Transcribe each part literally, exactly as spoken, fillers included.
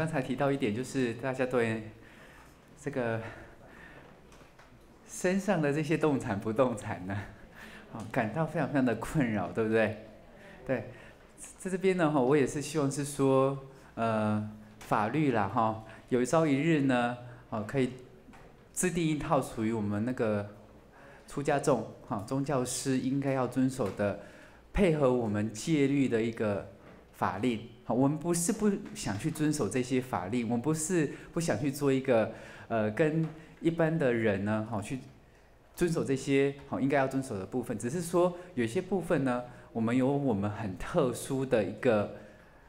刚才提到一点，就是大家对这个身上的这些动产不动产呢，哦，感到非常非常的困扰，对不对？对，在这边呢，哈，我也是希望是说，呃，法律啦，哈，有一朝一日呢，哦，可以制定一套属于我们那个出家众，哈，宗教师应该要遵守的，配合我们戒律的一个法令。好，我们不是不想去遵守这些法令，我们不是不想去做一个呃跟一般的人呢，好去遵守这些好应该要遵守的部分，只是说有些部分呢，我们有我们很特殊的一个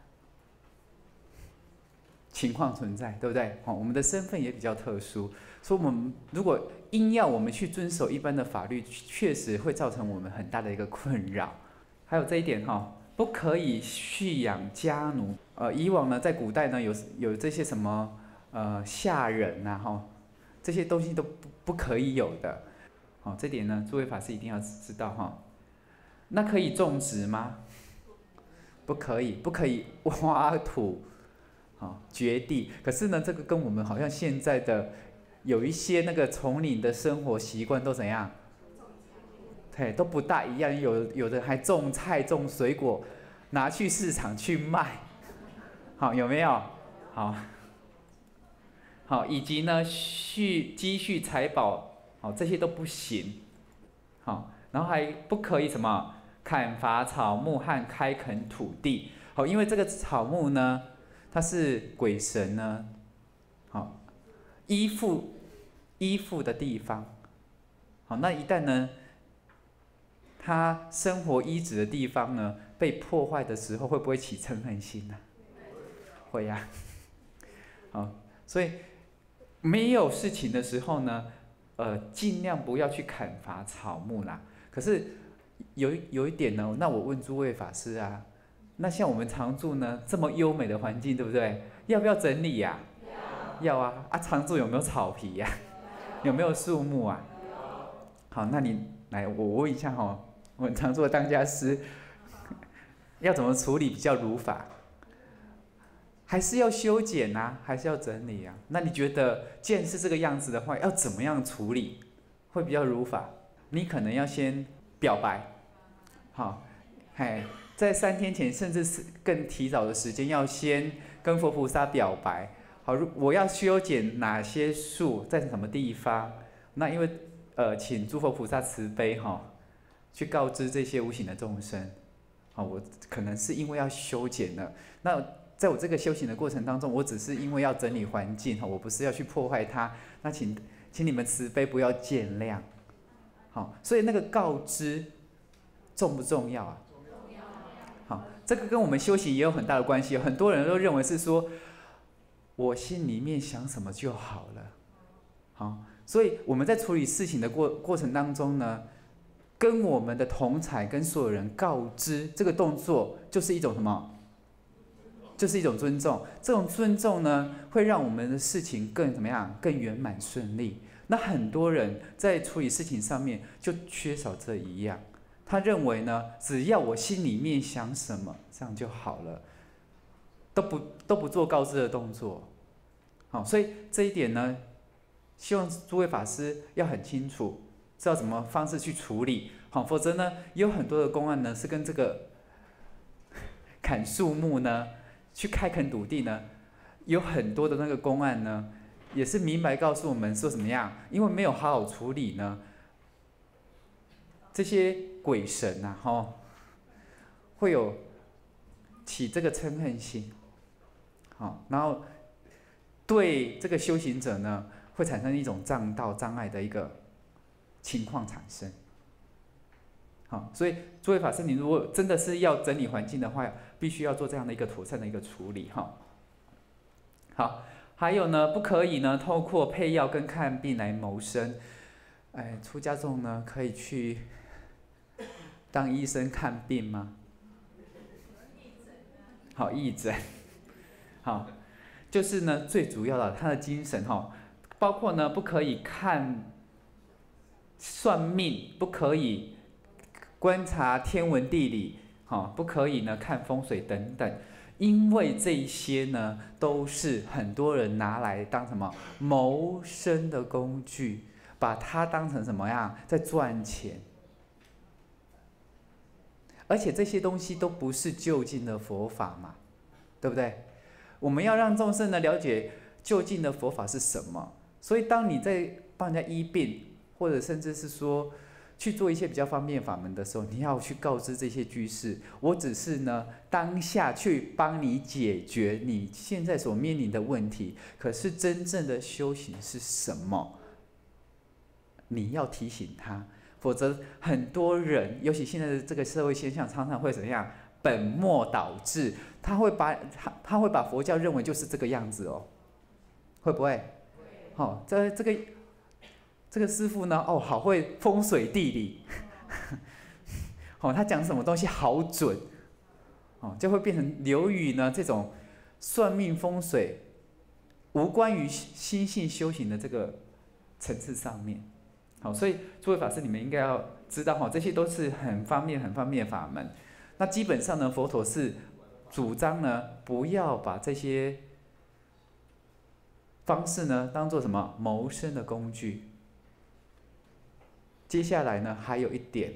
情况存在，对不对？好，我们的身份也比较特殊，所以我们如果硬要我们去遵守一般的法律，确实会造成我们很大的一个困扰。还有这一点哈。不可以蓄养家奴。呃，以往呢，在古代呢，有有这些什么呃下人呐、啊，哈，这些东西都不不可以有的。好、哦，这点呢，诸位法师一定要知道哈、哦。那可以种植吗？不可以，不可以挖土，好、哦，掘地。可是呢，这个跟我们好像现在的有一些那个丛林的生活习惯都怎样？对，都不大一样，有有的还种菜、种水果，拿去市场去卖，好，有没有？好，好，以及呢，蓄积蓄财宝，好，这些都不行，好，然后还不可以什么砍伐草木和开垦土地，好，因为这个草木呢，它是鬼神呢，好，依附依附的地方，好，那一旦呢。他生活依止的地方呢，被破坏的时候，会不会起嗔恨心呢、啊？会呀、啊。好，所以没有事情的时候呢，呃，尽量不要去砍伐草木啦。可是有有一点呢，那我问诸位法师啊，那像我们常住呢这么优美的环境，对不对？要不要整理呀、啊？要啊。啊，常住有没有草皮呀、啊？有没有树木啊？好，那你来，我问一下哈、哦。我们常做当家师，要怎么处理比较如法？还是要修剪啊，还是要整理啊？那你觉得，既然是这个样子的话，要怎么样处理会比较如法？你可能要先表白，好，嘿，在三天前，甚至是更提早的时间，要先跟佛菩萨表白。好，我要修剪哪些树，在什么地方？那因为呃，请诸佛菩萨慈悲哈。去告知这些无形的众生，好，我可能是因为要修剪了。那在我这个修行的过程当中，我只是因为要整理环境，我不是要去破坏它。那请请你们慈悲，不要见谅。好，所以那个告知重不重要啊？好，这个跟我们修行也有很大的关系。很多人都认为是说，我心里面想什么就好了。好，所以我们在处理事情的过过程当中呢。跟我们的同侪跟所有人告知这个动作，就是一种什么？就是一种尊重。这种尊重呢，会让我们的事情更怎么样？更圆满顺利。那很多人在处理事情上面就缺少这一样。他认为呢，只要我心里面想什么，这样就好了，都不都不做告知的动作。好，所以这一点呢，希望诸位法师要很清楚。知道怎么方式去处理，好，否则呢，有很多的公案呢是跟这个砍树木呢，去开垦土地呢，有很多的那个公案呢，也是明白告诉我们说怎么样，因为没有好好处理呢，这些鬼神呐、啊，哈，会有起这个嗔恨心，好，然后对这个修行者呢，会产生一种障道障碍的一个。情况产生，好，所以诸位法师，你如果真的是要整理环境的话，必须要做这样的一个妥善的一个处理，哈。好，还有呢，不可以呢透过配药跟看病来谋生。哎，出家众呢可以去当医生看病吗？好，义诊，好，就是呢最主要的他的精神哈，包括呢不可以看。算命不可以观察天文地理，好，不可以呢看风水等等， 因为这一些呢，都是很多人拿来当什么谋生的工具，把它当成什么样，在赚钱。而且这些东西都不是究竟的佛法嘛，对不对？我们要让众生呢了解究竟的佛法是什么。所以当你在帮人家医病，或者甚至是说去做一些比较方便法门的时候，你要去告知这些居士，我只是呢当下去帮你解决你现在所面临的问题，可是真正的修行是什么？你要提醒他。否则很多人，尤其现在的这个社会现象，常常会怎么样？本末倒置，他会把他他会把佛教认为就是这个样子哦，会不会？好、哦，这这个这个师父呢，哦，好会风水地理，哦，他讲什么东西好准，哦，就会变成流于呢这种算命风水，无关于心性修行的这个层次上面。好，所以诸位法师，你们应该要知道哈，这些都是很方便、很方便的法门。那基本上呢，佛陀是主张呢，不要把这些方式呢当做什么谋生的工具。接下来呢，还有一点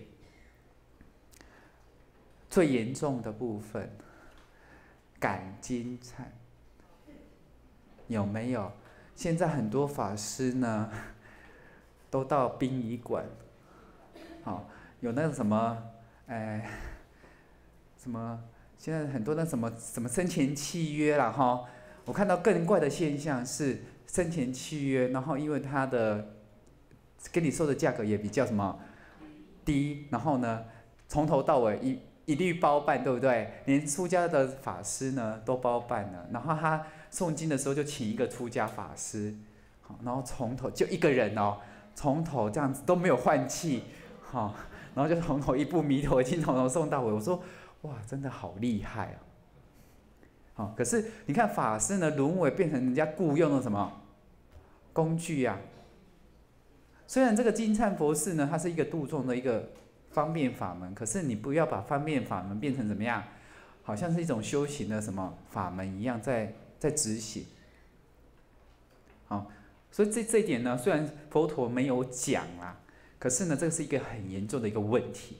最严重的部分，赶经忏，有没有？现在很多法师呢，都到殡仪馆，好、哦，有那个什么，哎，什么，现在很多那什么什么生前契约啦，哈、哦，我看到更怪的现象是生前契约，然后因为他的跟你收的价格也比较什么低，然后呢，从头到尾一一律包办，对不对？连出家的法师呢都包办了，然后他诵经的时候就请一个出家法师，好，然后从头就一个人哦。从头这样子都没有换气，好、哦，然后就从头一部弥陀经从头诵到尾。我说，哇，真的好厉害啊！好、哦，可是你看法师呢，沦为变成人家雇用的什么工具啊？虽然这个金忏佛事呢，它是一个度众的一个方便法门，可是你不要把方便法门变成怎么样，好像是一种修行的什么法门一样在在执行。好、哦。所以这这一点呢，虽然佛陀没有讲啦，可是呢，这是一个很严重的一个问题。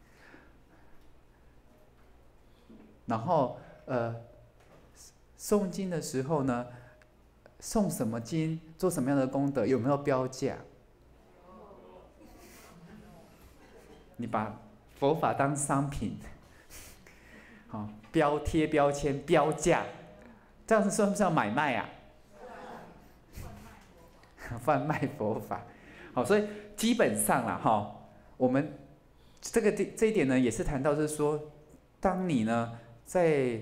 然后呃，诵经的时候呢，诵什么经，做什么样的功德，有没有标价？你把佛法当商品，好、哦，标贴标签标价，这样子算不算买卖啊？贩卖佛法，好，所以基本上啦，哈，我们这个这一点呢，也是谈到，就是说，当你呢在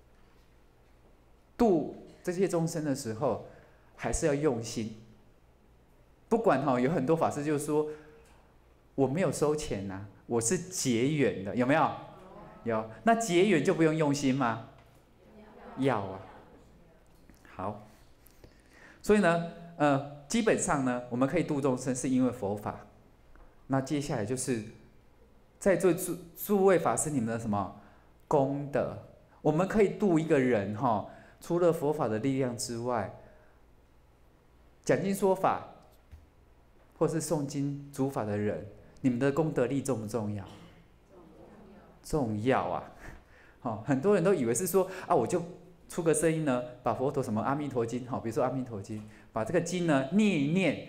度这些众生的时候，还是要用心。不管哈，有很多法师就说，我没有收钱呐、啊，我是结缘的，有没有？有，那结缘就不用用心吗？要啊。好，所以呢，呃。基本上呢，我们可以度众生，是因为佛法。那接下来就是在座诸诸位法师你们的什么功德？我们可以度一个人哈、哦，除了佛法的力量之外，讲经说法，或是诵经主法的人，你们的功德力重不重要？重要啊！哦，很多人都以为是说啊，我就出个声音呢，把佛陀什么阿弥陀经，好，比如说阿弥陀经。把这个经呢念一念，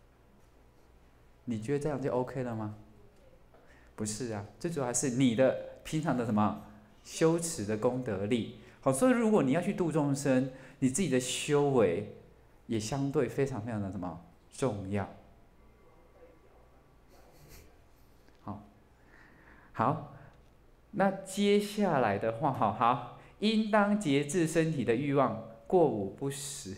你觉得这样就 OK 了吗？不是啊，最主要还是你的平常的什么修持的功德力。好，所以如果你要去度众生，你自己的修为也相对非常非常的什么重要。好，好，那接下来的话，好好，应当节制身体的欲望，过午不食。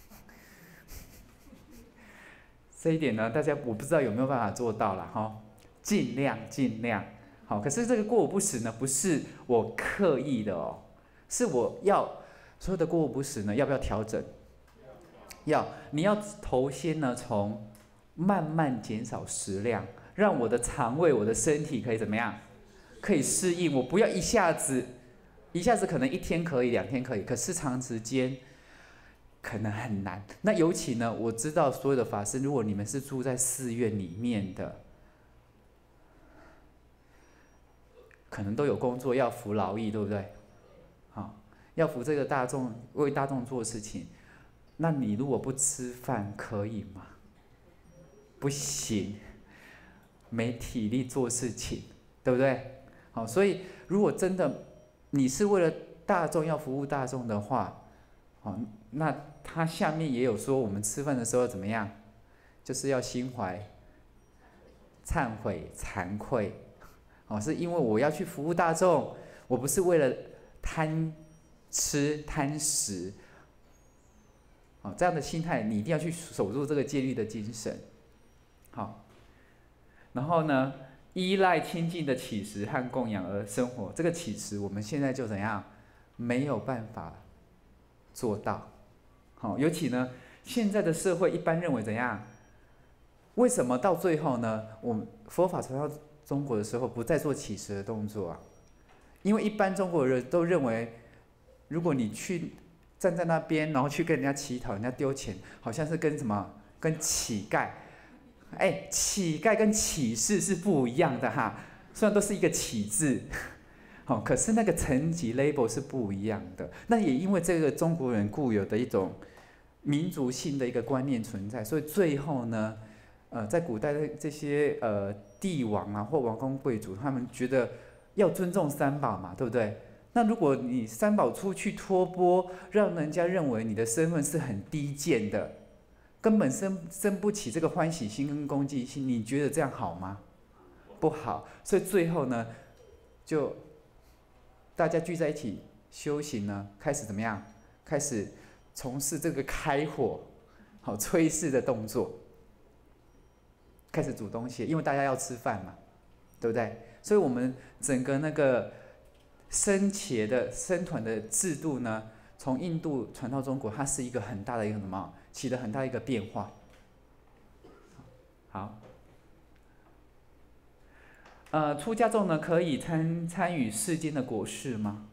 这一点呢，大家我不知道有没有办法做到了哈，尽量尽量好。可是这个过午不食呢，不是我刻意的哦，是我要所有的过午不食呢，要不要调整？要，你要头先呢，从慢慢减少食量，让我的肠胃、我的身体可以怎么样？可以适应。我不要一下子一下子可能一天可以，两天可以，可是长时间可能很难。那尤其呢，我知道所有的法师，如果你们是住在寺院里面的，可能都有工作要服劳役，对不对？好，要服这个大众，为大众做事情。那你如果不吃饭，可以吗？不行，没体力做事情，对不对？好，所以如果真的你是为了大众要服务大众的话，好，那他下面也有说，我们吃饭的时候怎么样？就是要心怀忏悔、惭愧，哦，是因为我要去服务大众，我不是为了贪吃贪食，哦，这样的心态你一定要去守住这个戒律的精神，好，然后呢，依赖亲近的乞食和供养而生活，这个乞食我们现在就怎样，没有办法做到，好，尤其呢，现在的社会一般认为怎样？为什么到最后呢？我们佛法传到中国的时候，不再做乞食的动作啊？因为一般中国人都认为，如果你去站在那边，然后去跟人家乞讨，人家丢钱，好像是跟什么？跟乞丐。哎，乞丐跟乞士是不一样的哈，虽然都是一个乞字，好，可是那个层级 label 是不一样的。那也因为这个中国人固有的一种民族性的一个观念存在，所以最后呢，呃，在古代的这些呃帝王啊或王公贵族，他们觉得要尊重三宝嘛，对不对？那如果你三宝出去托钵，让人家认为你的身份是很低贱的，根本生生不起这个欢喜心跟恭敬心，你觉得这样好吗？不好。所以最后呢，就大家聚在一起修行呢，开始怎么样？开始从事这个开火、好炊事的动作，开始煮东西，因为大家要吃饭嘛，对不对？所以我们整个那个生茄的生团的制度呢，从印度传到中国，它是一个很大的一个什么？起了很大一个变化。好，呃，出家众呢可以参参与世间的国事吗？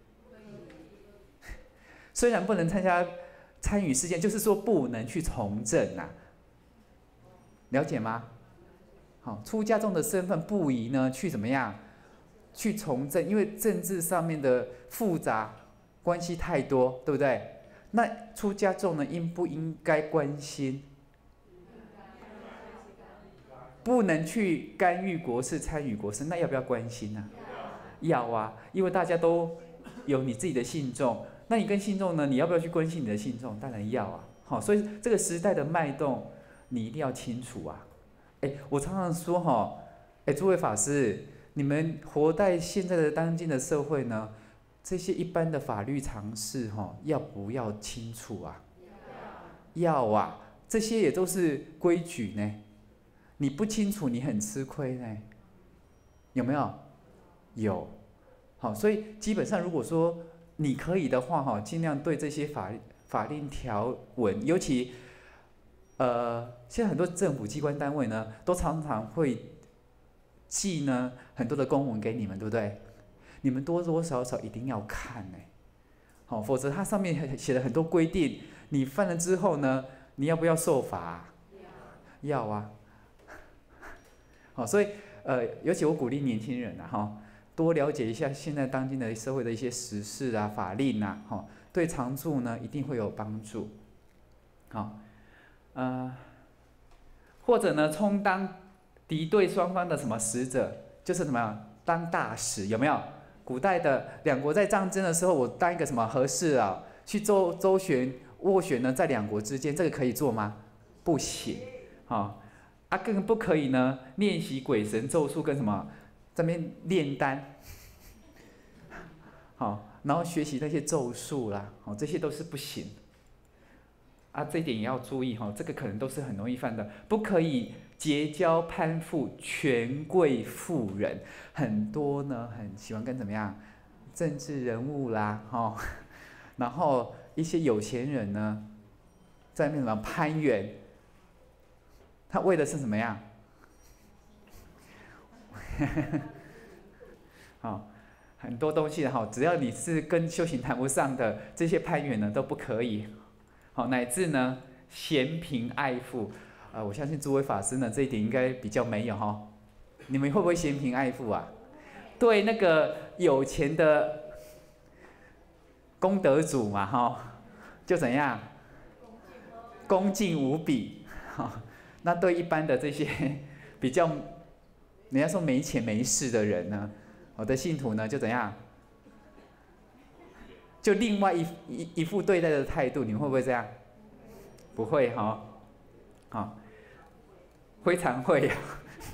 虽然不能参加参与世间，就是说不能去从政啊，了解吗？好，出家众的身份不宜呢去怎么样？去从政，因为政治上面的复杂关系太多，对不对？那出家众呢，应不应该关心？不能去干预国事、参与国事，那要不要关心呢、啊？要啊，因为大家都有你自己的信众，那你跟信众呢，你要不要去关心你的信众？当然要啊。好，所以这个时代的脉动，你一定要清楚啊。哎，我常常说哈，哎，诸位法师，你们活在现在的当今的社会呢，这些一般的法律常识哈，要不要清楚啊？要啊，这些也都是规矩呢。你不清楚，你很吃亏呢，有没有？有。好，所以基本上如果说你可以的话哈，尽量对这些法法令条文，尤其呃，现在很多政府机关单位呢，都常常会寄呢很多的公文给你们，对不对？你们多多少少一定要看呢，好，否则它上面写了很多规定，你犯了之后呢，你要不要受罚、啊？要啊。好，所以呃，尤其我鼓励年轻人啊，哈，多了解一下现在当今的社会的一些时事啊、法令啊，哈，对常住呢一定会有帮助。好，呃，或者呢，充当敌对双方的什么使者，就是什么当大使，有没有？古代的两国在战争的时候，我当一个什么和事啊，去周周旋斡旋呢，在两国之间，这个可以做吗？不行，好。啊，更不可以呢，练习鬼神咒术跟什么，这边炼丹，好，然后学习那些咒术啦，好，这些都是不行。啊，这一点也要注意哈，这个可能都是很容易犯的，不可以结交攀附权贵妇人，很多呢很喜欢跟怎么样，政治人物啦，哈，然后一些有钱人呢，在那什么攀援。他为的是什么样？好， 很多东西哈，只要你是跟修行谈不上的这些攀缘呢，都不可以。好，乃至呢嫌贫爱富，啊、呃，我相信诸位法师呢这一点应该比较没有哈。你们会不会嫌贫爱富啊？对那个有钱的功德主嘛哈，就怎样？恭敬无比。哈，那对一般的这些比较，人家说没钱没势的人呢，我的信徒呢就怎样？就另外一一一副对待的态度，你们会不会这样？不会哈，好，非常会呀。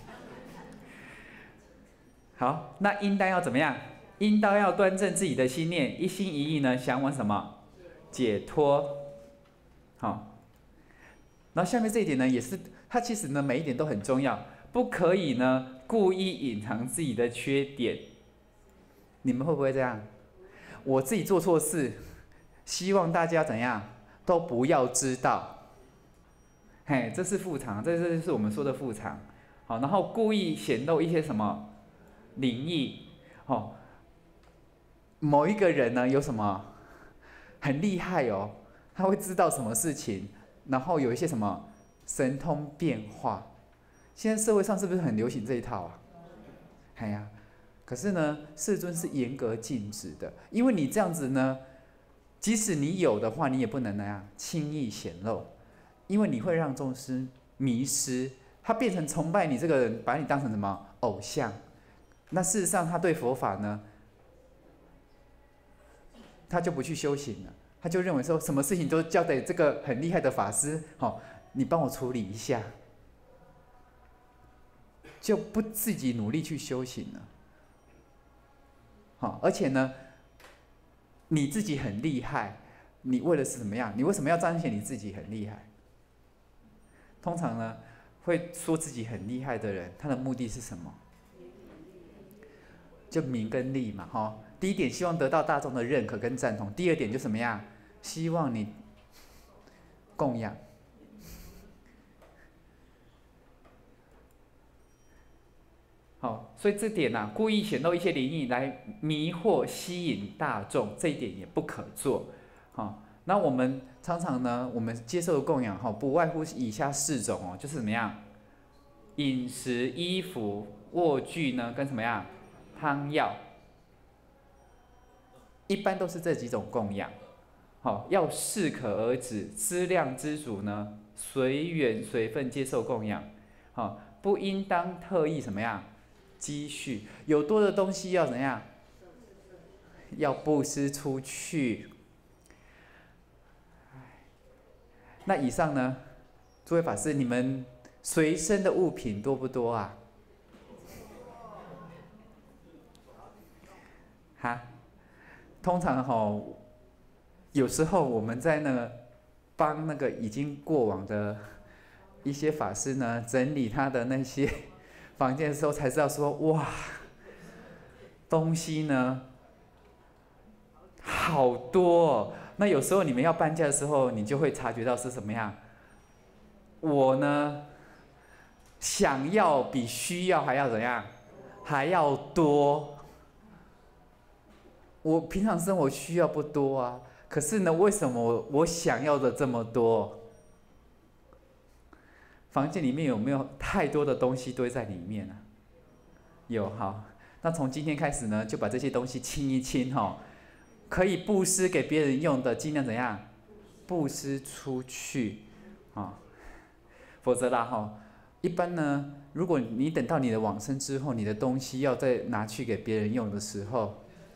好，那应当要怎么样？应当要端正自己的心念，一心一意呢，向往什么？解脱。好，然后下面这一点呢，也是它其实呢每一点都很重要，不可以呢故意隐藏自己的缺点。你们会不会这样？我自己做错事，希望大家怎样都不要知道。嘿，这是副常，这就是我们说的副常。好，然后故意显露一些什么？灵异，哦，某一个人呢有什么很厉害哦，他会知道什么事情，然后有一些什么神通变化。现在社会上是不是很流行这一套啊？哎呀，可是呢，世尊是严格禁止的，因为你这样子呢，即使你有的话，你也不能那样轻易显露，因为你会让众生迷失，他变成崇拜你这个人，把你当成什么偶像。那事实上，他对佛法呢，他就不去修行了，他就认为说，什么事情都交给这个很厉害的法师，好，你帮我处理一下，就不自己努力去修行了。好，而且呢，你自己很厉害，你为了是什么样？你为什么要彰显你自己很厉害？通常呢，会说自己很厉害的人，他的目的是什么？就名跟利嘛，哈。第一点，希望得到大众的认可跟赞同；第二点就什么样？希望你供养。好，所以这点啊，故意显露一些灵异来迷惑、吸引大众，这一点也不可做。好，那我们常常呢，我们接受的供养哈，不外乎以下四种哦，就是怎么样？饮食、衣服、卧具呢，跟什么样？汤药，一般都是这几种供养。好，要适可而止，资量知足呢，随缘随分接受供养。好，不应当特意什么样积蓄，有多的东西要怎样？要布施出去。那以上呢，诸位法师，你们随身的物品多不多啊？哈，通常哈，有时候我们在那个帮那个已经过往的一些法师呢整理他的那些房间的时候，才知道说哇，东西呢好多哦。那有时候你们要搬家的时候，你就会察觉到是什么样。我呢，想要比需要还要怎样，还要多。我平常生活需要不多啊，可是呢，为什么我我想要的这么多？房间里面有没有太多的东西堆在里面啊？有，好，那从今天开始呢，就把这些东西清一清哈，可以布施给别人用的，尽量怎样布施出去啊，否则啦哈，一般呢，如果你等到你的往生之后，你的东西要再拿去给别人用的时候。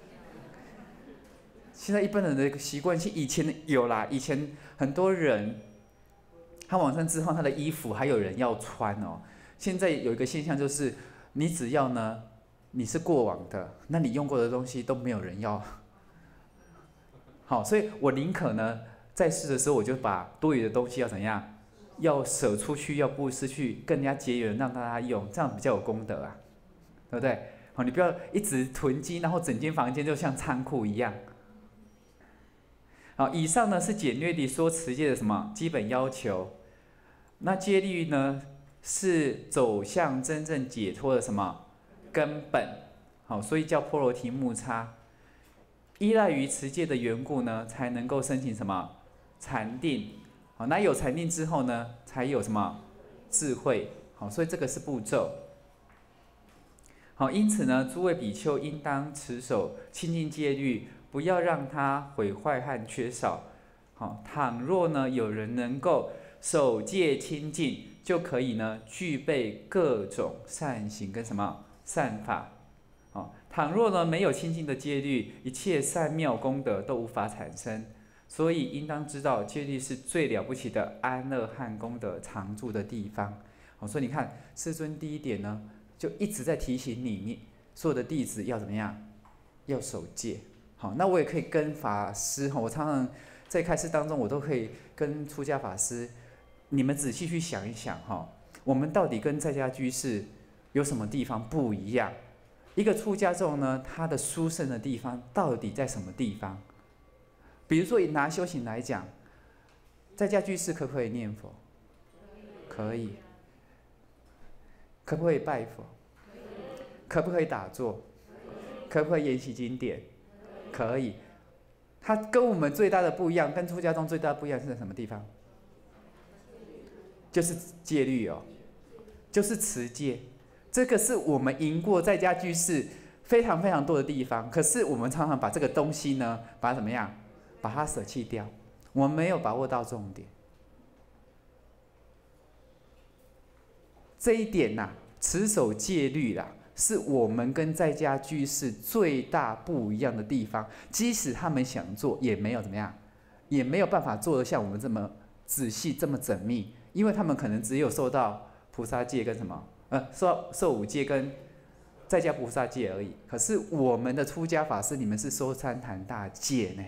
现在一般人的习惯性，以前有啦，以前很多人他往生之后，他的衣服还有人要穿哦。现在有一个现象就是，你只要呢你是过往的，那你用过的东西都没有人要。好，所以我宁可呢在世的时候，我就把多余的东西要怎样，要舍出去，要布施去，更加节约，让大家用，这样比较有功德啊，对不对？好，你不要一直囤积，然后整间房间就像仓库一样。好，以上呢是简略地说持戒的什么基本要求。那戒律呢是走向真正解脱的什么根本。 好，所以叫波罗提木叉。依赖于持戒的缘故呢，才能够申请什么禅定。好，那有禅定之后呢，才有什么智慧。好，所以这个是步骤。好，因此呢，诸位比丘应当持守清净戒律，不要让它毁坏和缺少。好，倘若呢有人能够守戒清净，就可以呢具备各种善行跟什么善法。好，倘若呢没有清净的戒律，一切善妙功德都无法产生。所以应当知道，戒律是最了不起的安乐和功德常住的地方。好，所以你看，世尊第一点呢，就一直在提醒你，你所有的弟子要怎么样？要守戒。好，那我也可以跟法师，我常常在开示当中，我都可以跟出家法师，你们仔细去想一想哈，我们到底跟在家居士有什么地方不一样？一个出家众呢，他的殊胜的地方到底在什么地方？比如说以拿修行来讲，在家居士可不可以念佛？可以。可不可以拜佛？可不可以打坐？可不可以研习经典？可以。它跟我们最大的不一样，跟出家众最大的不一样是在什么地方？就是戒律哦，就是持戒。这个是我们赢过在家居士非常非常多的地方。可是我们常常把这个东西呢，把它怎么样？把它舍弃掉，我们没有把握到重点。这一点呐、啊，持守戒律啦，是我们跟在家居士最大不一样的地方。即使他们想做，也没有怎么样，也没有办法做得像我们这么仔细、这么缜密，因为他们可能只有受到菩萨戒跟什么，呃，受受五戒跟在家菩萨戒而已。可是我们的出家法师，你们是收三坛大戒呢。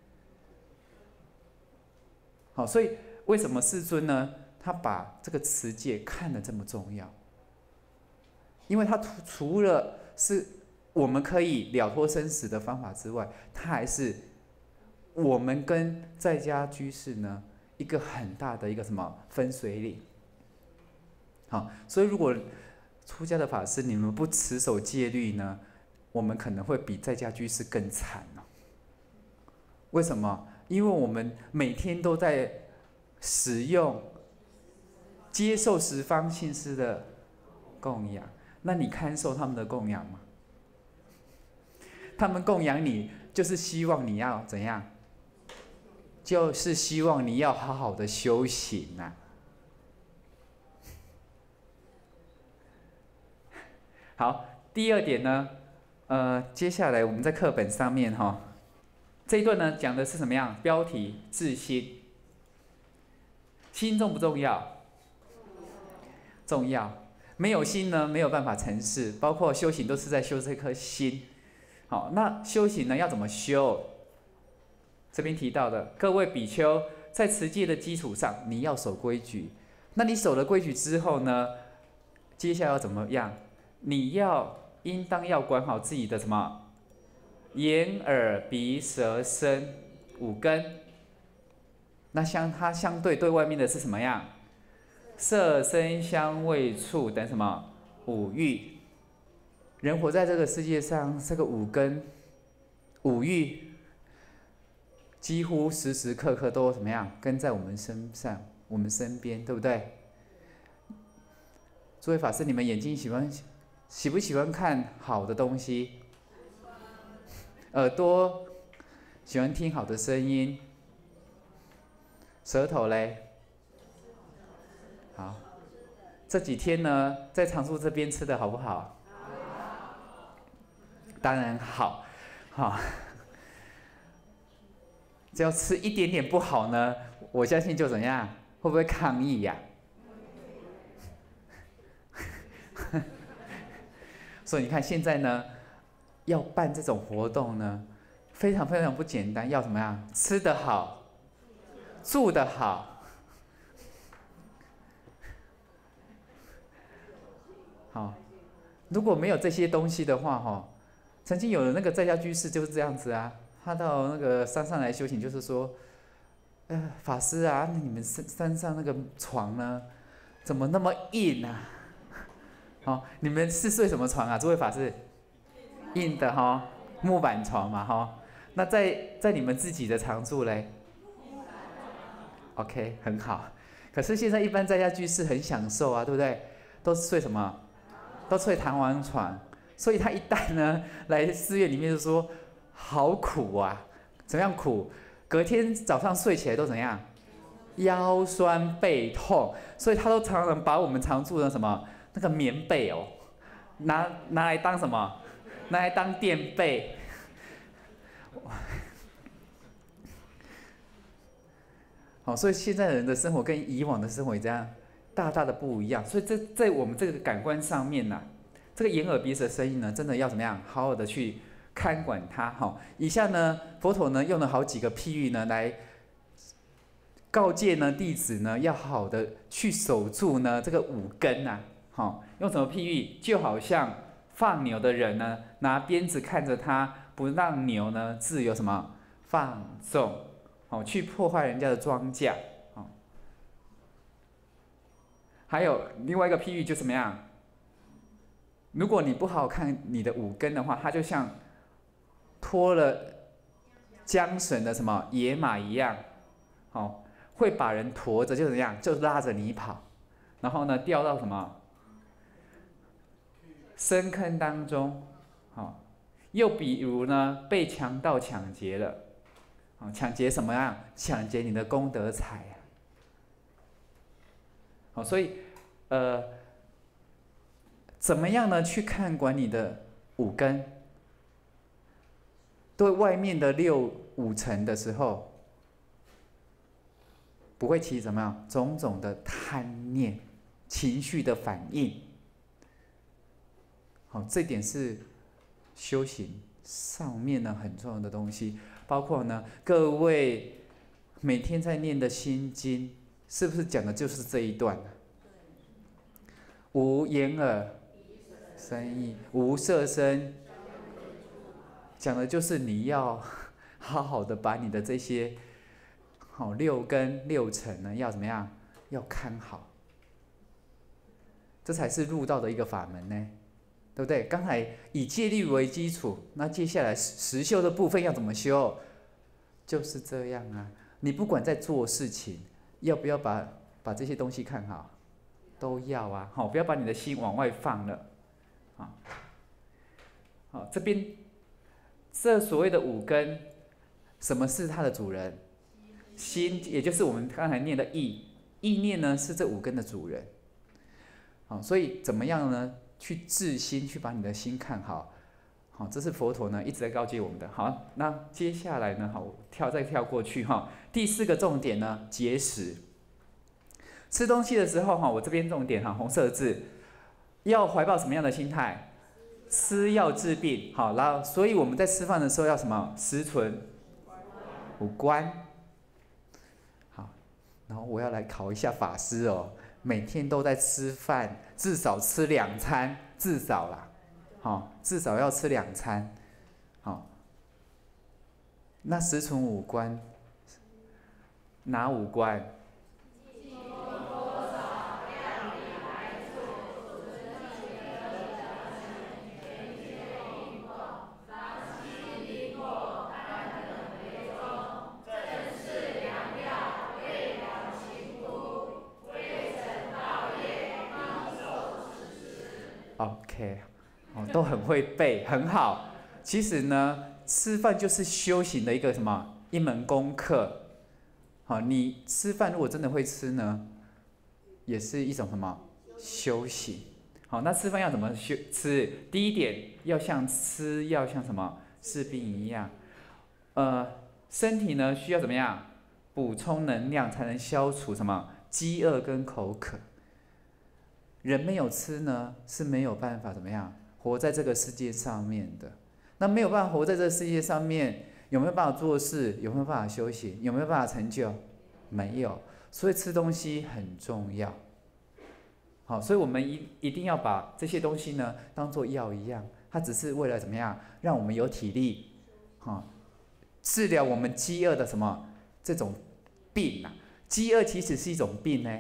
好，所以为什么世尊呢？他把这个持戒看得这么重要，因为他除了是我们可以了脱生死的方法之外，他还是我们跟在家居士呢一个很大的一个什么分水岭。好，所以如果出家的法师你们不持守戒律呢，我们可能会比在家居士更惨哦。为什么？因为我们每天都在使用。接受十方信师的供养，那你堪受他们的供养吗？他们供养你，就是希望你要怎样？就是希望你要好好的修行啊。好，第二点呢，呃，接下来我们在课本上面哈、哦，这一段呢讲的是什么样？标题：自心。心重不重要？重要，没有心呢，没有办法成事。包括修行都是在修这颗心。好，那修行呢要怎么修？这边提到的，各位比丘在持戒的基础上，你要守规矩。那你守了规矩之后呢，接下来要怎么样？你要应当要管好自己的什么眼、耳、鼻、舌、身五根。那相它相对对外面的是什么样？色声香味触等什么五欲。人活在这个世界上，这个五根五欲几乎时时刻刻都怎么样跟在我们身上，我们身边，对不对？诸位法师，你们眼睛喜欢喜不喜欢看好的东西？耳朵喜欢听好的声音。舌头嘞？好，这几天呢，在常住这边吃的好不好？当然好，好。只要吃一点点不好呢，我相信就怎样，会不会抗议呀、啊？所以你看现在呢，要办这种活动呢，非常非常不简单，要怎么样？吃得好，住得好。好，如果没有这些东西的话，哈，曾经有的那个在家居士就是这样子啊，他到那个山上来修行，就是说，呃，法师啊，你们山山上那个床呢，怎么那么硬啊？好，你们是睡什么床啊？诸位法师， 硬的哈，木板床嘛哈。那在在你们自己的常住嘞 ？OK， 很好。可是现在一般在家居士很享受啊，对不对？都是睡什么？都睡弹簧床。所以他一旦呢来寺院里面就说好苦啊，怎么样苦？隔天早上睡起来都怎样？腰酸背痛，所以他都常常把我们常住的什么那个棉被哦，拿拿来当什么？拿来当垫被。好，所以现在人的生活跟以往的生活也这样大大的不一样。所以这在我们这个感官上面呢、啊，这个眼耳鼻舌身意呢，真的要怎么样好好的去看管它。好，以下呢，佛陀呢用了好几个譬喻呢来告诫呢弟子呢要好好的去守住呢这个五根呐、啊。好，用什么譬喻？就好像放牛的人呢，拿鞭子看着他，不让牛呢自由什么放纵。好，去破坏人家的庄稼，好。还有另外一个譬喻就怎么样？如果你不好好看你的五根的话，它就像拖了缰绳的什么野马一样，好，会把人驮着就怎么样，就拉着你跑，然后呢掉到什么深坑当中，好。又比如呢被强盗抢劫了。抢劫什么样？抢劫你的功德财啊！好，所以，呃，怎么样呢？去看管你的五根，对外面的六五尘的时候，不会起怎么样种种的贪念、情绪的反应。好，这点是修行上面呢很重要的东西。包括呢，各位每天在念的心经，是不是讲的就是这一段？无眼耳身意，无色身，讲的就是你要好好的把你的这些好六根六尘呢，要怎么样？要看好，这才是入道的一个法门呢，对不对？刚才以戒律为基础，那接下来实修的部分要怎么修？就是这样啊！你不管在做事情，要不要把把这些东西看好？都要啊！好，不要把你的心往外放了，啊，好，这边这所谓的五根，什么是它的主人？心，也就是我们刚才念的意，意念呢是这五根的主人。好，所以怎么样呢？去治心，去把你的心看好。好，这是佛陀呢一直在告诫我们的。好，那接下来呢，好，跳再跳过去哈。第四个重点呢，节食。吃东西的时候哈，我这边重点哈，红色字，要怀抱什么样的心态？吃药治病。好，然后所以我们在吃饭的时候要什么？食存五观。好，然后我要来考一下法师哦，每天都在吃饭，至少吃两餐，至少啦。好，至少要吃两餐，好。那食存五观，哪五观？OK。哦，都很会背，很好。其实呢，吃饭就是修行的一个什么一门功课。好，你吃饭如果真的会吃呢，也是一种什么修行。好，那吃饭要怎么修吃？第一点要像吃要像什么治病一样，呃，身体呢需要怎么样补充能量，才能消除什么饥饿跟口渴。人没有吃呢，是没有办法怎么样活在这个世界上面的。那没有办法活在这个世界上面，有没有办法做事？有没有办法修行？有没有办法成就？没有。所以吃东西很重要。好，所以我们一一定要把这些东西呢当做药一样，它只是为了怎么样，让我们有体力，哈，治疗我们饥饿的什么这种病啊？饥饿其实是一种病呢。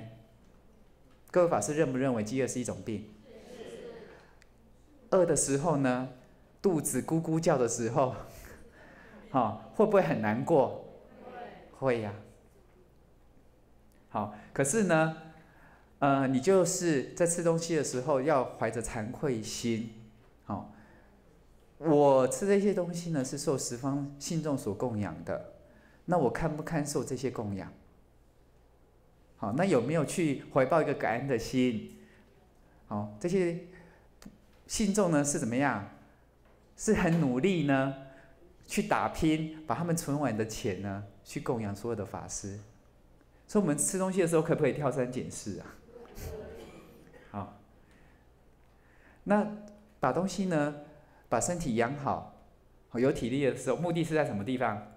各位法师认不认为饥饿是一种病？饿的时候呢， 肚子咕咕叫的时候，好，会不会很难过？会呀、啊。好，可是呢，呃，你就是在吃东西的时候要怀着惭愧心，好，我吃这些东西呢是受十方信众所供养的，那我堪不堪受这些供养？好，那有没有去怀抱一个感恩的心？好，这些信众呢是怎么样？是很努力呢，去打拼，把他们存完的钱呢，去供养所有的法师。所以我们吃东西的时候，可不可以挑三拣四啊？好，那把东西呢，把身体养好，有体力的时候，目的是在什么地方？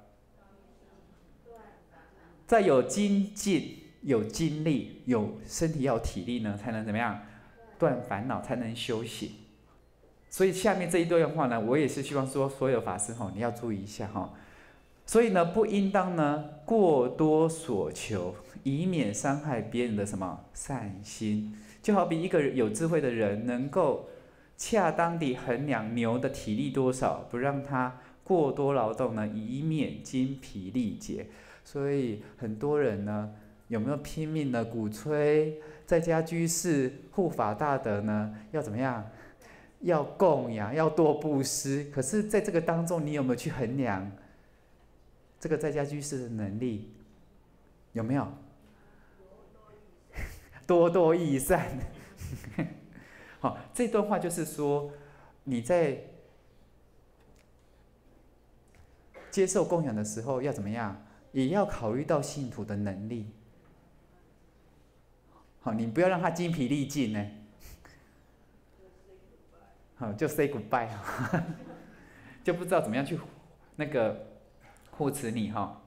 在有精进、有精力、有身体要有体力呢，才能怎么样？断烦恼，才能修行。所以下面这一段话呢，我也是希望说，所有法师哈，你要注意一下哈。所以呢，不应当呢过多所求，以免伤害别人的什么善心。就好比一个有智慧的人，能够恰当地衡量牛的体力多少，不让它过多劳动呢，以免精疲力竭。所以很多人呢，有没有拼命的鼓吹在家居士护法大德呢？要怎么样？要供养，要多布施。可是，在这个当中，你有没有去衡量这个在家居士的能力？有没有？多多益善。好，这段话就是说，你在接受供养的时候要怎么样？也要考虑到信徒的能力。好，你不要让他精疲力尽呢。好，就 say goodbye 就不知道怎么样去那个护持你哈。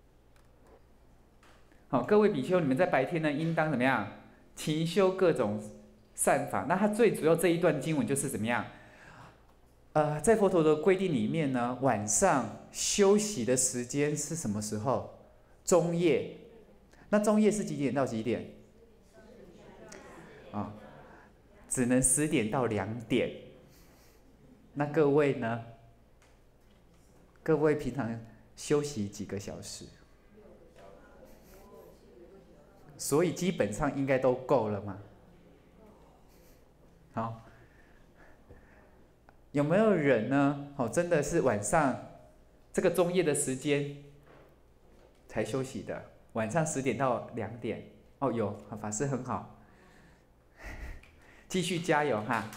好，各位比丘，你们在白天呢，应当怎么样？勤修各种善法。那它最主要这一段经文就是怎么样？呃，在佛陀的规定里面呢，晚上休息的时间是什么时候？中夜。那中夜是几点到几点？啊、哦，只能十点到两点。那各位呢？各位平常休息几个小时？所以基本上应该都够了嘛。好，有没有人呢？哦，真的是晚上这个中夜的时间才休息的？晚上十点到两点？哦，有，法师很好，继续加油哈。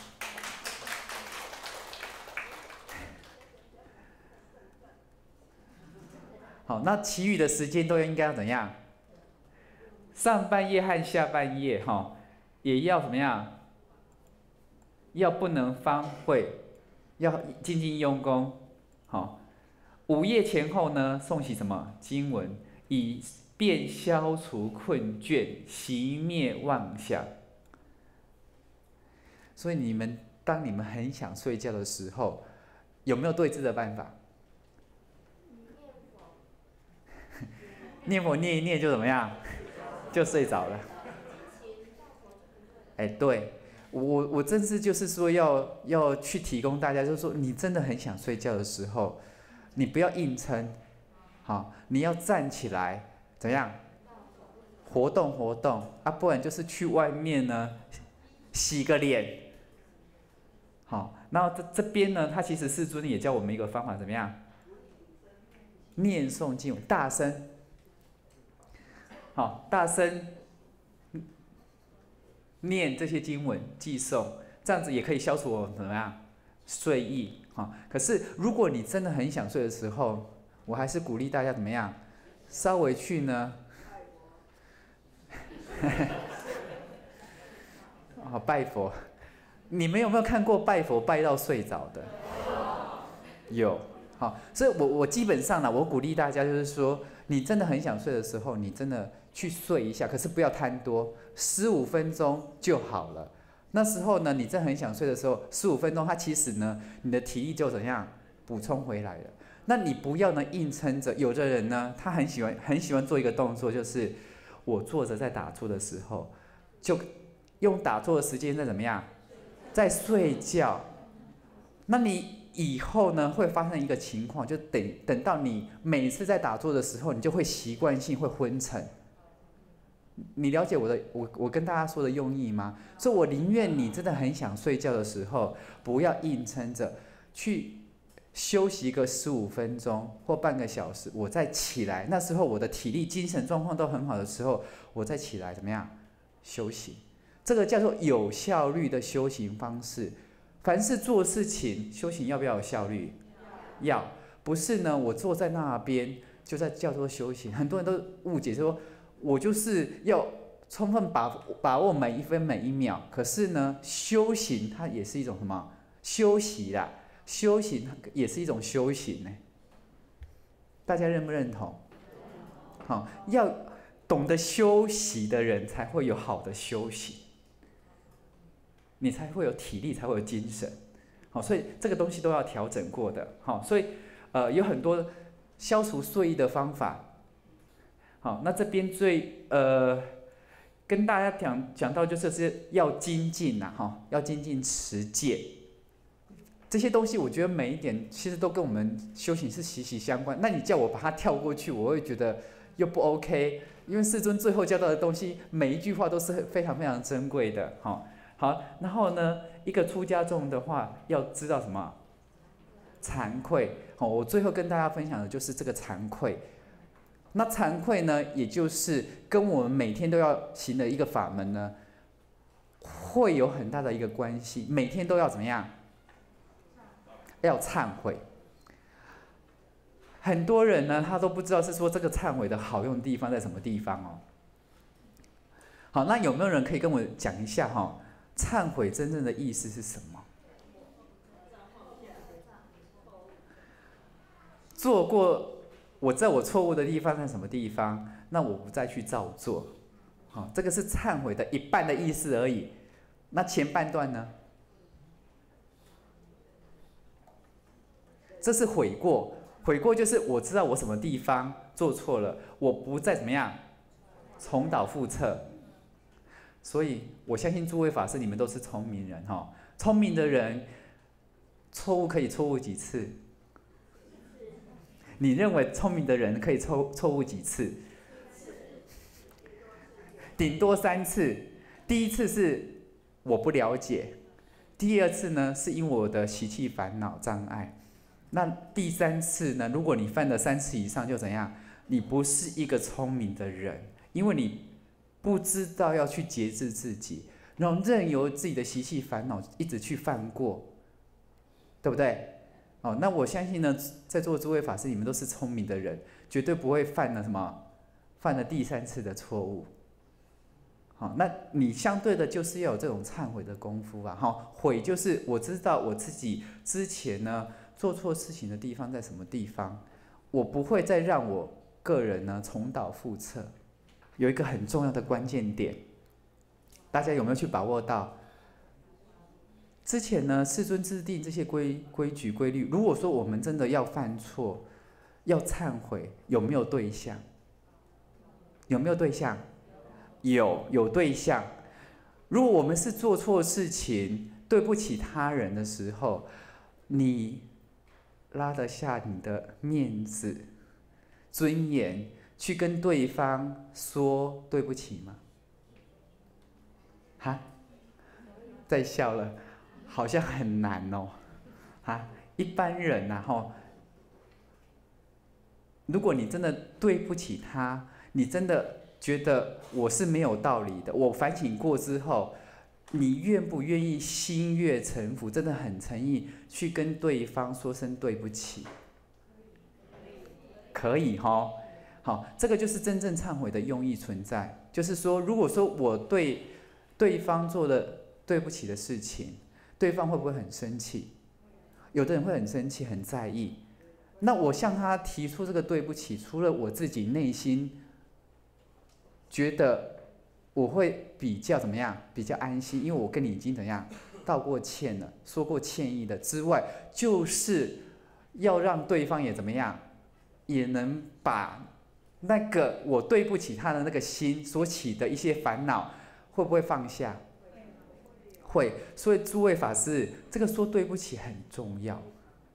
好，那其余的时间都应该要怎样？上半夜和下半夜哈，也要怎么样？要不能方会，要精进用功。好，午夜前后呢，诵习什么经文，以便消除困倦，熄灭妄想。所以你们当你们很想睡觉的时候，有没有对治的办法？念佛念一念就怎么样？就睡着了。哎，对，我我真是就是说要要去提供大家，就是说你真的很想睡觉的时候，你不要硬撑，好，你要站起来，怎样？活动活动啊，不然就是去外面呢洗个脸。好，然后这这边呢，他其实世尊也教我们一个方法，怎么样？念诵经文，大声。好，大声念这些经文寄诵，这样子也可以消除我怎么样睡意。好，可是如果你真的很想睡的时候，我还是鼓励大家怎么样，稍微去呢，好拜佛。你们有没有看过拜佛拜到睡着的？有。好，所以我我基本上呢，我鼓励大家就是说，你真的很想睡的时候，你真的去睡一下，可是不要贪多，十五分钟就好了。那时候呢，你真的很想睡的时候，十五分钟，它其实呢，你的体力就怎样补充回来了。那你不要呢硬撑着。有的人呢，他很喜欢很喜欢做一个动作，就是我坐着在打坐的时候，就用打坐的时间在怎么样，在睡觉。那你以后呢会发生一个情况，就等等到你每次在打坐的时候，你就会习惯性会昏沉。你了解我的我我跟大家说的用意吗？所以我宁愿你真的很想睡觉的时候，不要硬撑着去休息个十五分钟或半个小时，我再起来。那时候我的体力、精神状况都很好的时候，我再起来怎么样休息？这个叫做有效率的修行方式。凡是做事情，修行要不要有效率？要，不是呢？我坐在那边就在叫做修行。很多人都误解说，我就是要充分把把握每一分每一秒。可是呢，修行它也是一种什么？休息啦，修行也是一种修行呢。大家认不认同？好，要懂得休息的人才会有好的修行。你才会有体力，才会有精神，好，所以这个东西都要调整过的，好，所以呃有很多消除睡意的方法，好，那这边最呃跟大家讲讲到就是是要精进呐，哈，要精进持戒，这些东西我觉得每一点其实都跟我们修行是息息相关。那你叫我把它跳过去，我会觉得又不 OK， 因为世尊最后教导的东西每一句话都是非常非常珍贵的，哈。好，然后呢，一个出家众的话，要知道什么？惭愧。好，我最后跟大家分享的就是这个惭愧。那惭愧呢，也就是跟我们每天都要行的一个法门呢，会有很大的一个关系。每天都要怎么样？要忏悔。很多人呢，他都不知道是说这个忏悔的好用的地方在什么地方哦。好，那有没有人可以跟我讲一下哈？忏悔真正的意思是什么？做过，我知道我错误的地方在什么地方，那我不再去照做。好，这个是忏悔的一半的意思而已。那前半段呢？这是悔过，悔过就是我知道我什么地方做错了，我不再怎么样重蹈覆辙。所以我相信诸位法师你们都是聪明人哈，聪明的人错误可以错误几次？你认为聪明的人可以错错误几次？顶多三次。第一次是我不了解，第二次呢是因为我的习气烦恼障碍，那第三次呢，如果你犯了三次以上就怎样？你不是一个聪明的人，因为你不知道要去节制自己，然后任由自己的习气烦恼一直去犯过，对不对？哦，那我相信呢，在座的诸位法师，你们都是聪明的人，绝对不会犯了什么，犯了第三次的错误。好，那你相对的就是要有这种忏悔的功夫啊。哈，悔就是我知道我自己之前呢做错事情的地方在什么地方，我不会再让我个人呢重蹈覆辙。有一个很重要的关键点，大家有没有去把握到？之前呢，世尊制定这些规规矩规律，如果说我们真的要犯错，要忏悔，有没有对象？有没有对象？有，有对象。如果我们是做错事情，对不起他人的时候，你拉得下你的面子、尊严？去跟对方说对不起吗？哈，在笑了，好像很难哦。哈，一般人呐、啊，吼，如果你真的对不起他，你真的觉得我是没有道理的，我反省过之后，你愿不愿意心悦诚服，真的很诚意去跟对方说声对不起？可以哈。好，这个就是真正忏悔的用意存在。就是说，如果说我对对方做了对不起的事情，对方会不会很生气？有的人会很生气，很在意。那我向他提出这个对不起，除了我自己内心觉得我会比较怎么样，比较安心，因为我跟你已经怎样道过歉了，说过歉意的之外，就是要让对方也怎么样，也能把那个我对不起他的那个心所起的一些烦恼，会不会放下？会。所以诸位法师，这个说对不起很重要。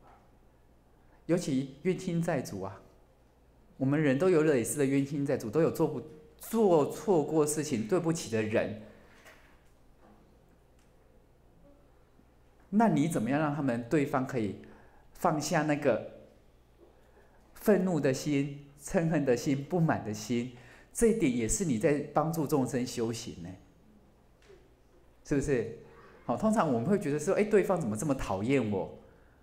尤其冤亲债主啊，我们人都有类似的冤亲债主，都有做不做错过事情、对不起的人。那你怎么样让他们对方可以放下那个愤怒的心、嗔恨的心、不满的心？这一点也是你在帮助众生修行呢，是不是？好，通常我们会觉得说，哎，对方怎么这么讨厌我？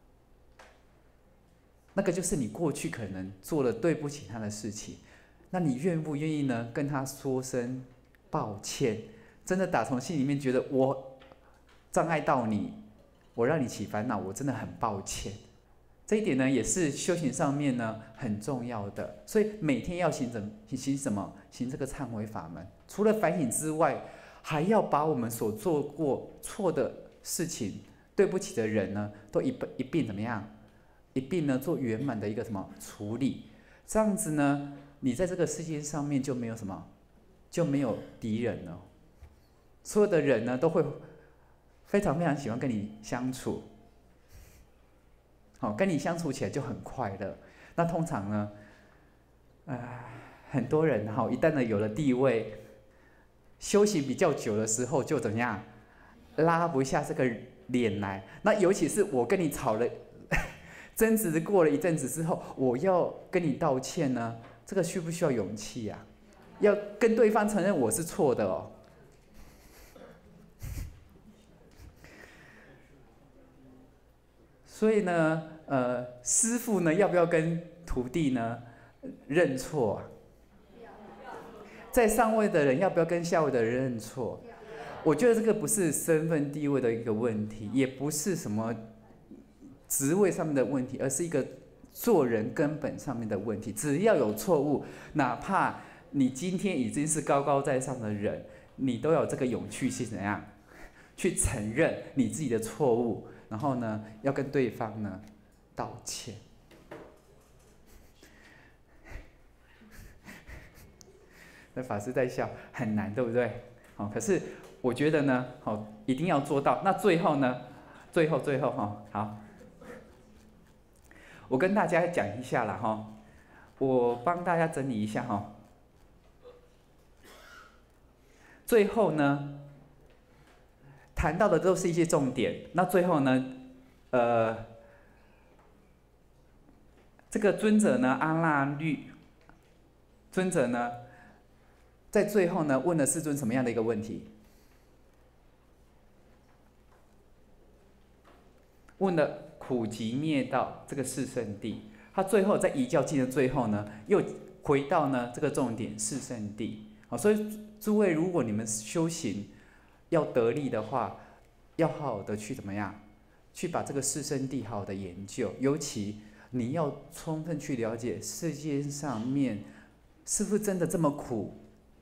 那个就是你过去可能做了对不起他的事情，那你愿不愿意呢？跟他说声抱歉，真的打从心里面觉得我障碍到你，我让你起烦恼，我真的很抱歉。这一点呢，也是修行上面呢很重要的。所以每天要行怎行什么？行这个忏悔法门。除了反省之外，还要把我们所做过错的事情、对不起的人呢，都一一并怎么样？一并呢做圆满的一个什么处理？这样子呢，你在这个世界上面就没有什么，就没有敌人了。所有的人呢，都会非常非常喜欢跟你相处。好，跟你相处起来就很快乐。那通常呢，呃，很多人哈，一旦呢有了地位，修行比较久的时候，就怎么样，拉不下这个脸来。那尤其是我跟你吵了，争执过了一阵子之后，我要跟你道歉呢，这个需不需要勇气啊？要跟对方承认我是错的哦。所以呢，呃，师父呢，要不要跟徒弟呢认错啊？在上位的人要不要跟下位的人认错？我觉得这个不是身份地位的一个问题，也不是什么职位上面的问题，而是一个做人根本上面的问题。只要有错误，哪怕你今天已经是高高在上的人，你都有这个勇气去怎样，去承认你自己的错误。然后呢，要跟对方呢道歉。那法师在笑，很难，对不对？好，可是我觉得呢，好，一定要做到。那最后呢，最后最后哈，好，我跟大家讲一下啦哈，我帮大家整理一下哈。最后呢，谈到的都是一些重点。那最后呢，呃，这个尊者呢，阿那律尊者呢，在最后呢，问了世尊什么样的一个问题？问了苦集灭道这个四圣谛。他最后在遗教经的最后呢，又回到呢这个重点四圣谛。好，所以诸位，如果你们修行要得力的话，要好好的去怎么样，去把这个四圣谛好好的研究。尤其你要充分去了解世界上面是不是真的这么苦。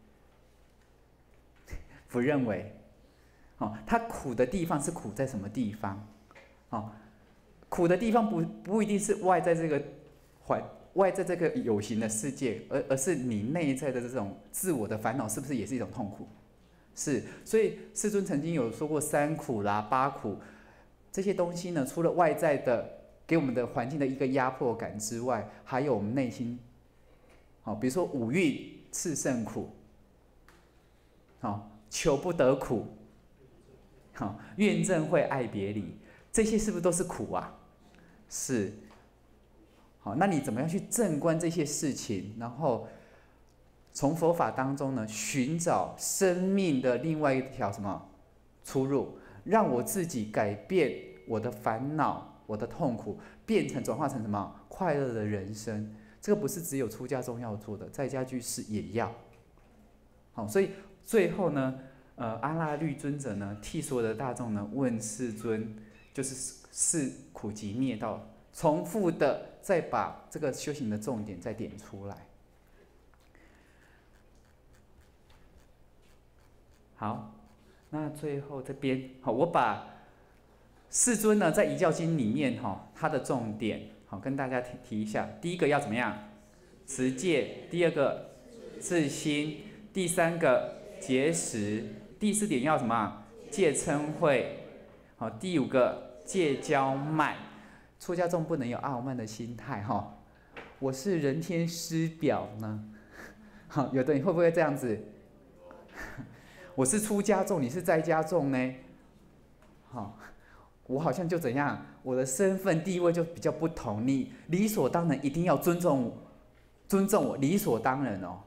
不认为，哦，它苦的地方是苦在什么地方？哦，苦的地方不不一定是外在这个环外在这个有形的世界，而而是你内在的这种自我的烦恼，是不是也是一种痛苦？是，所以世尊曾经有说过三苦啦、八苦这些东西呢，除了外在的给我们的环境的一个压迫感之外，还有我们内心，好，比如说五蕴炽盛苦，好，求不得苦，好，怨憎会爱别离，这些是不是都是苦啊？是。好，那你怎么样去正观这些事情，然后从佛法当中呢，寻找生命的另外一条什么出路，让我自己改变我的烦恼、我的痛苦，变成转化成什么快乐的人生？这个不是只有出家中要做的，在家居士也要。好，所以最后呢，呃，阿那律尊者呢，替所有的大众呢问世尊，就是是苦集灭道，重复的再把这个修行的重点再点出来。好，那最后这边好，我把世尊呢在《遗教经》里面哈，它的重点好跟大家提提一下。第一个要怎么样？持戒；第二个自心；第三个节食；第四点要什么？戒嗔恚。好，第五个戒骄慢。 出家众不能有傲慢的心态哈。我是人天师表呢，好，有的人会不会这样子？我是出家众，你是在家众呢？好，我好像就怎样，我的身份地位就比较不同，你理所当然一定要尊重我，尊重我，理所当然哦。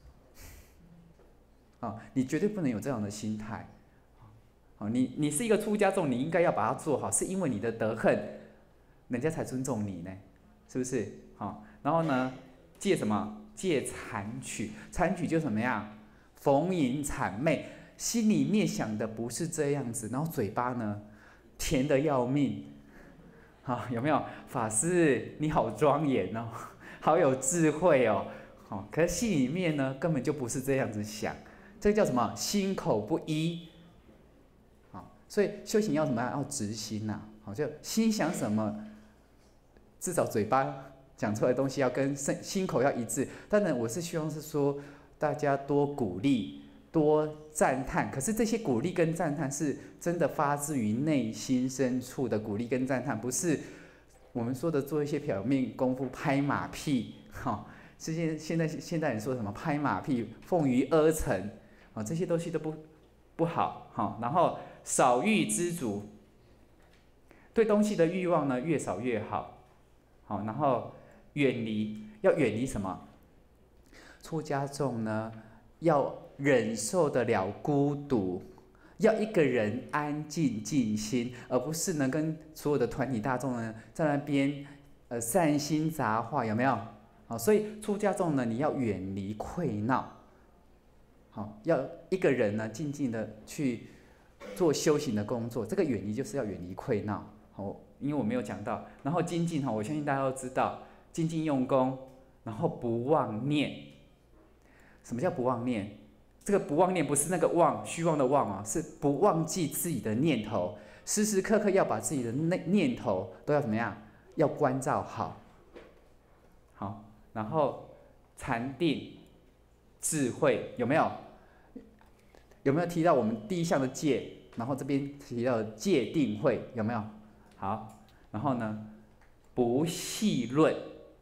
啊，你绝对不能有这样的心态。啊，你你是一个出家众，你应该要把它做好，是因为你的德行，人家才尊重你呢，是不是？好，然后呢，戒什么？戒谄曲，谄曲就什么样？逢迎谄媚，心里面想的不是这样子，然后嘴巴呢，甜得要命。好，有没有？法师你好庄严哦，好有智慧哦。好，可是心里面呢，根本就不是这样子想。这个叫什么？心口不一。好，所以修行要什么？要直心呐、啊。好，就心想什么，至少嘴巴讲出来的东西要跟心口要一致。当然，我是希望是说大家多鼓励、多赞叹。可是这些鼓励跟赞叹是真的发自于内心深处的鼓励跟赞叹，不是我们说的做一些表面功夫、拍马屁。哈，这些现在现代人说什么拍马屁、奉于阿谀。啊，这些东西都不不好哈。然后少欲知足，对东西的欲望呢越少越好。好，然后远离，要远离什么？出家众呢，要忍受得了孤独，要一个人安静静心，而不是呢跟所有的团体大众呢在那边呃散心杂话，有没有？好，所以出家众呢，你要远离溃闹。好，要一个人呢，静静的去做修行的工作。这个远离就是要远离溃闹。好，因为我没有讲到。然后精进哈，我相信大家都知道，精进用功，然后不妄念。什么叫不妄念？这个不妄念不是那个妄，虚妄的妄啊，是不忘记自己的念头，时时刻刻要把自己的念念头都要怎么样？要关照好。好，然后禅定。智慧有没有？有没有提到我们第一项的戒？然后这边提到的戒定慧有没有？好，然后呢，不戏论。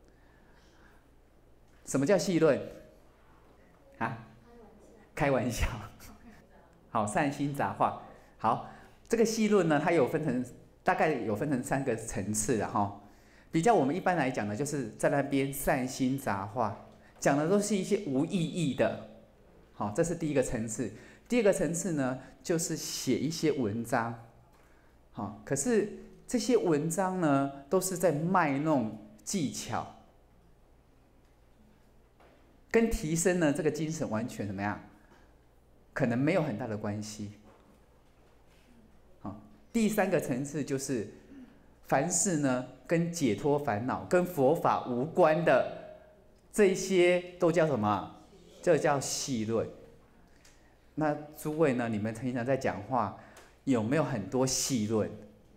什么叫戏论？啊？开玩笑。好，善心杂话。好，这个戏论呢，它有分成大概有分成三个层次的哈。比较我们一般来讲呢，就是在那边善心杂话。讲的都是一些无意义的，好，这是第一个层次。第二个层次呢，就是写一些文章，好，可是这些文章呢，都是在卖弄技巧，跟提升呢这个精神完全怎么样？可能没有很大的关系。好，第三个层次就是，凡事呢跟解脱烦恼、跟佛法无关的。这些都叫什么？这叫戏论。那诸位呢？你们平常在讲话，有没有很多戏论？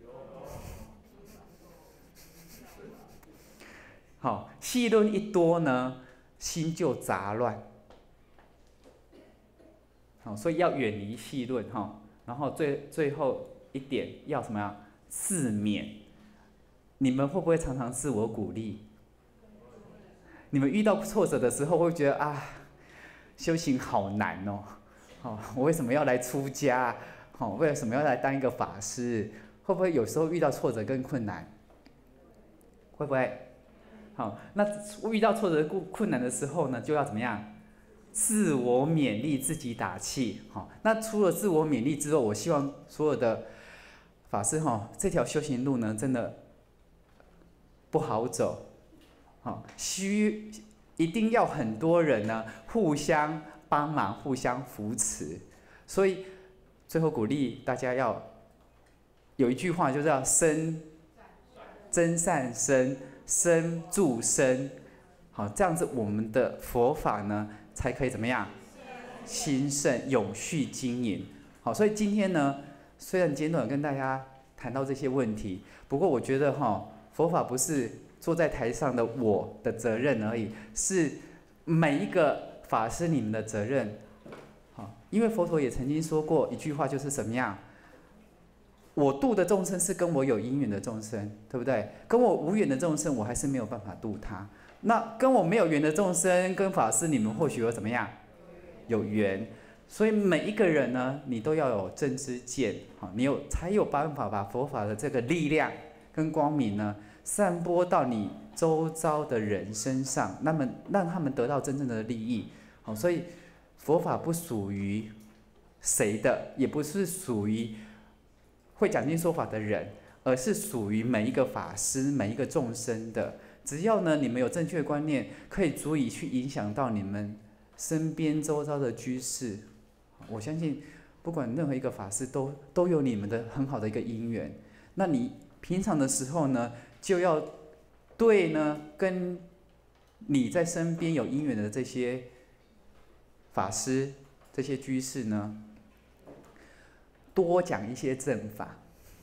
好，戏论一多呢，心就杂乱。好，所以要远离戏论哈。然后最最后一点要什么呀？自勉。你们会不会常常自我鼓励？你们遇到挫折的时候，会觉得啊，修行好难哦，哦，我为什么要来出家？哦，为什么要来当一个法师？会不会有时候遇到挫折跟困难？会不会？好，那遇到挫折困难的时候呢，就要怎么样？自我勉励，自己打气。好，那除了自我勉励之后，我希望所有的法师哈，这条修行路呢，真的不好走。好，需一定要很多人呢互相帮忙、互相扶持，所以最后鼓励大家要有一句话，就是要身真善身，身助身。好，这样子我们的佛法呢才可以怎么样？兴盛、永续经营。好，所以今天呢，虽然简短跟大家谈到这些问题，不过我觉得哈，佛法不是坐在台上的我的责任而已，是每一个法师你们的责任。好，因为佛陀也曾经说过一句话，就是什么样？ 我度的众生是跟我有因缘的众生，对不对？跟我无缘的众生，我还是没有办法度他。那跟我没有缘的众生，跟法师你们或许有怎么样？有缘。所以每一个人呢，你都要有正知见，好，你有才有办法把佛法的这个力量跟光明呢，散播到你周遭的人身上，那么让他们得到真正的利益。好，所以佛法不属于谁的，也不是属于会讲经说法的人，而是属于每一个法师、每一个众生的。只要呢，你们有正确的观念，可以足以去影响到你们身边周遭的居士。我相信，不管任何一个法师都都有你们的很好的一个因缘。那你平常的时候呢，就要对呢跟你在身边有因缘的这些法师、这些居士呢，多讲一些正法，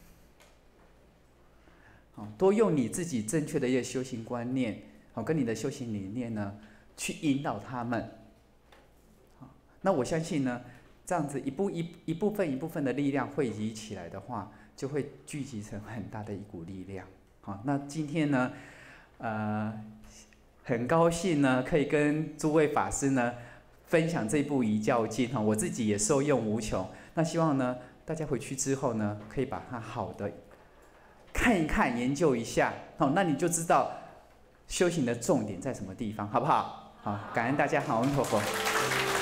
好，多用你自己正确的一个修行观念，好，跟你的修行理念呢，去引导他们。好，那我相信呢。这样子一部一一部分一部分的力量汇集起来的话，就会聚集成很大的一股力量。好，那今天呢，呃，很高兴呢，可以跟诸位法师呢分享这部《遗教经》哈，我自己也受用无穷。那希望呢，大家回去之后呢，可以把它好的看一看，研究一下。好，那你就知道修行的重点在什么地方，好不好？好，感恩大家，好，阿弥陀佛。